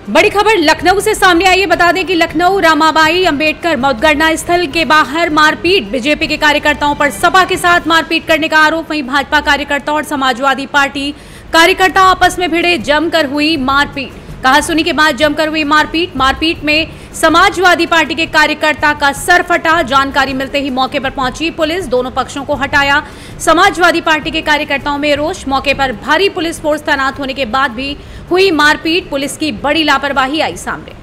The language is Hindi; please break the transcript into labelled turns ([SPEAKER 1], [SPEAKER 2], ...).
[SPEAKER 1] बड़ी खबर लखनऊ से सामने आई है। बता दें कि लखनऊ रामाबाई अंबेडकर मतगणना स्थल के बाहर मारपीट, बीजेपी के कार्यकर्ताओं पर सपा के साथ मारपीट करने का आरोप। वहीं भाजपा कार्यकर्ता और समाजवादी पार्टी कार्यकर्ता आपस में भिड़े, जमकर हुई मारपीट। कहासुनी के बाद जमकर हुई मारपीट में समाजवादी पार्टी के कार्यकर्ता का सर फटा। जानकारी मिलते ही मौके पर पहुंची पुलिस, दोनों पक्षों को हटाया। समाजवादी पार्टी के कार्यकर्ताओं में रोष, मौके पर भारी पुलिस फोर्स तैनात होने के बाद भी हुई मारपीट। पुलिस की बड़ी लापरवाही आई सामने।